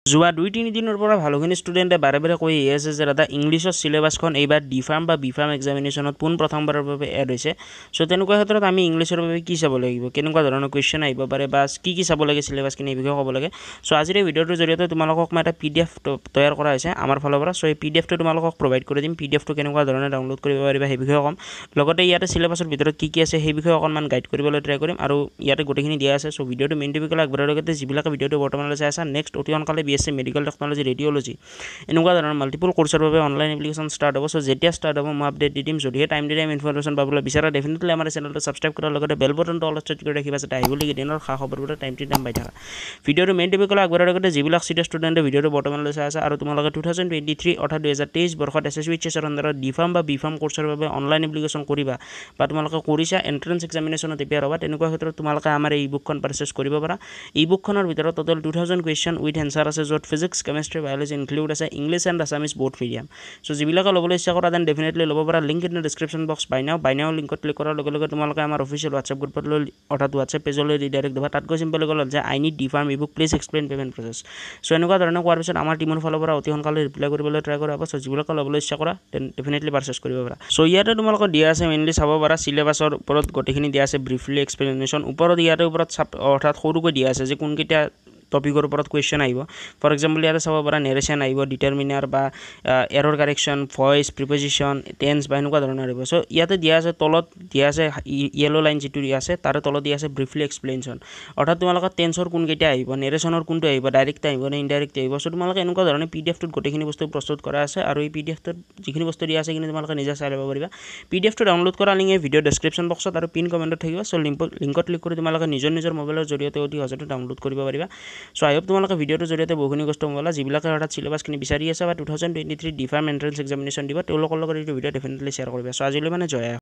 যোৱা 2-3 দিনৰ পৰা ভালখিনি ষ্টুডেণ্টে বাৰে বাৰে কৈ আছে যে দাদা ইংলিছৰ চিলেবাছখন এইবাৰ ডিফাৰ্ম বা বিফাৰ্ম এক্সামিনেশ্যনত পোন প্ৰথমবাৰৰ বাবে এড হৈছে। চ' তেনেকুৱা ক্ষেত্ৰত আমি ইংলিছৰ বাবে কি চাব লাগিব, কেনেকুৱা ধৰণৰ কুৱেশ্যন আহিব পাৰে বা কি চাব লাগে চিলেবাছখিনি এই বিষয়ে ক'ব লাগে। চ' আজিৰ এই ভিডিঅ'টোৰ জৰিয়তে তোমালোকক মই এটা PDF তৈয়াৰ কৰা হৈছে আমাৰ ফালৰ পৰা। চ' এই PDFটো তোমালোকক প্ৰভাইড কৰি দিম। PDFটো কেনেকুৱা ধৰণে ডাউনলোড কৰিব পাৰিবা সেই বিষয়ে ক'ম। লগতে ইয়াতে চিলেবাছৰ ভিতৰত কি আছে সেই বিষয়ে অকণমান গাইড কৰিবলৈ ট্ৰাই কৰিম আৰু ইয়াতে গোটেইখিনি দিয়া আছে। চ' ভিডিঅ'টো মেইন টপিকলৈ আগবঢ়াৰ লগতে যিবিলাকে ভিডিঅ'টো বৰ্তমানলৈ চাই আছা নেক্সট অতি সোনকালে BSc মেডিকেল টেকন'লজি ৰেডিঅ'লজি এনেকুৱা ধৰণৰ মাল্টিপল কোৰ্চৰ বাবে অনলাইন এপ্লিকেশ্যন ষ্টাৰ্ট হ'ব। চ' যেতিয়া ষ্টাৰ্ট হ'ব মই আপডেট দি দিম। যদিহে টাইম টু টাইম ইনফৰমেশ্যন পাবলৈ বিচাৰা ডেফিনেটলি আমাৰ চেনেলটো ছাবস্ক্ৰাইব কৰাৰ লগতে বেল বটনটো অল চেট কৰি ৰাখিবা যাতে আহিবলগীয়া দিনৰ খা খবৰবোৰ টাইম টু টাইম পাই থাকা। ভিডিঅ'টো মেইন টপিকলৈ আগবঢ়াৰ লগতে যিবিলাক চিৰিয়াছ ষ্টুডেণ্টে ভিডিঅ'টো বৰ্তমানলৈ চাই আছে আৰু তোমালোকে 2023 অৰ্থাৎ 2023 বৰ্ষত SSC HSৰ আণ্ডাৰত ডিফাৰ্ম বা বিফাৰ্ম কোৰ্চৰ বাবে অনলাইন এপ্লিকেশ্যন কৰিবা বা তোমালোকে কৰিছা এণ্ট্ৰেন্স এক্সামিনেশ্যনত প্ৰিপেয়াৰ হ'বা, তেনেকুৱা ক্ষেত্ৰত তোমালোকে আমাৰ এই বুকখন পাৰচেছ কৰিব পাৰা। এই বুকখনৰ ভিতৰত টোটেল 2000 কুৱেশ্যন উইথ এনচাৰ আছে, য'ত ফিজিক্স কেমেষ্ট্ৰি বায়'লজি ইনক্লুড আছে, English and Assamese both medium. So' যিবিলাকে ল'বলৈ ইচ্ছা কৰা দেন ডেফিনেটলি ল'ব পাৰা। Link in the description box buy now লিংকত ক্লিক কৰাৰ লগে লগে তোমালোকে আমাৰ অফিচিয়েল হোৱাটছএপ গ্ৰুপলৈ অৰ্থাৎ হোৱাটছএপ পেজলৈ ৰিডাইৰেক্ট হ'বা। তাত গৈ চিম্পলি ক'লা যে আই নিড ডিফাৰ্ম ebook please explain payment process. So' এনেকুৱা ধৰণে কোৱাৰ পিছত আমাৰ টিমৰ ফালৰ পৰা অতি সোনকালে ৰিপ্লাই কৰিবলৈ ট্ৰাই কৰা হ'ব। চ' যিবিলাকে ল'বলৈ ইচ্ছা কৰা দেন ডেফিনেটলি পাৰচেছ কৰিব পাৰা। চ' ইয়াতে তোমালোকক দিয়া আছে মেইনলি চাব পাৰা চিলেবাছৰ ওপৰত গোটেইখিনি দিয়া আছে ব্ৰিফলি এক্সপ্লেনেশ্যন। ওপৰত ইয়াতে ওপৰত অৰ্থাৎ সৰুকৈ দিয়া আছে যে কোনকেইটা টপিকৰ ওপৰত কুৱেশ্যন আহিব। ফৰ এক্সাম্পল ইয়াতে চাব পাৰা নেৰেশ্যন আহিব, ডিটাৰমিনাৰ বা error correction, voice, preposition, tense বা এনেকুৱা ধৰণৰ আহিব। চ' ইয়াতে দিয়া আছে তলত দিয়া আছে য়েলো লাইন যিটো দিয়া আছে তাৰে তলত দিয়া আছে ব্ৰিফলি এক্সপ্লেনেশ্যন। অৰ্থাৎ তোমালোকৰ টেন্সৰ কোনকেইটা আহিব, নেৰেশ্যনৰ কোনটো আহিব, ডাইৰেক্ট আহিব নে ইনডাইৰেক্ট আহিব। চ' তোমালোকে এনেকুৱা ধৰণে PDFটোত গোটেইখিনি বস্তু প্ৰস্তুত কৰা আছে আৰু এই PDFটোত যিখিনি বস্তু দিয়া আছে সেইখিনি তোমালোকে নিজে চাই ল'ব পাৰিবা। PDFটো ডাউনলোড কৰা লিংক এই ভিডিঅ' ডেছক্ৰিপশ্যন বক্সত আৰু পিন কমেণ্টত থাকিব। চ' লিংকত ক্লিক কৰি তোমালোকে নিজৰ মোবাইলৰ জৰিয়তে অতি সহজতে ডাউনলোড কৰিব পাৰিবা। চ' আই হোপ তোমালোকে ভিডিঅ'টোৰ জৰিয়তে বহুখিনি কষ্ট পালা। যিবিলাকে অৰ্থাৎ চিলেবাছখিনি বিচাৰি আছে বা 2023 ডিফাৰ্ম এণ্ট্ৰেন্স এক্সামিনেশ্যন দিব তেওঁলোকৰ লগত এইটো ভিডিঅ' ডেফিনেটলি শ্বেয়াৰ কৰিবা। চ' আজিলৈ মানে জয়।